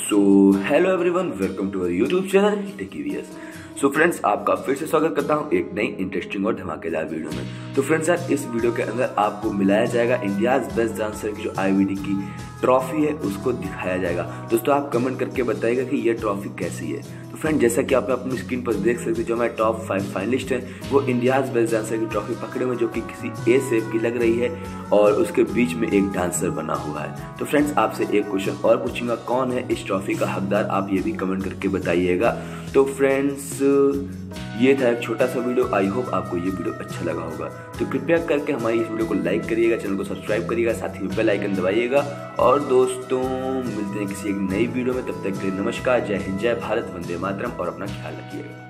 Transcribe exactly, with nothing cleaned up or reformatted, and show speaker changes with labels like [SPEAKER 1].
[SPEAKER 1] So hello everyone, welcome to our YouTube channel टेकीवीएस। So friends, आपका फिर से स्वागत करता हूं एक नई इंटरेस्टिंग और धमाकेदार वीडियो में। तो फ्रेंड्स यार, इस वीडियो के अंदर आपको मिलाया जाएगा इंडियाज बेस्ट डांसर की जो आईवीडी की ट्रॉफी है उसको दिखाया जाएगा। दोस्तों आप कमेंट करके बताइएगा कि ये ट्रॉफी कैसी है। तो फ्रेंड, जैसा कि आप अपनी स्क्रीन पर देख सकते हैं, जो हमारे टॉप फाइव फाइनलिस्ट हैं वो इंडियाज बेस्ट डांसर की ट्रॉफी पकड़े हुए, जो कि किसी ए शेप की लग रही है और उसके बीच में एक डांसर बना हुआ है। तो फ्रेंड्स, आपसे एक क्वेश्चन और पूछूंगा, कौन है इस ट्रॉफी का हकदार, आप ये भी कमेंट करके बताइएगा। तो फ्रेंड्स, ये था एक छोटा सा वीडियो। आई होप आपको ये वीडियो अच्छा लगा होगा। तो कृपया करके हमारी इस वीडियो को लाइक करिएगा, चैनल को सब्सक्राइब करिएगा, साथ ही बेल आइकन दबाइएगा। और दोस्तों, मिलते हैं किसी एक नई वीडियो में। तब तक के लिए नमस्कार, जय हिंद, जय भारत, वंदे मातरम, और अपना ख्याल रखिएगा।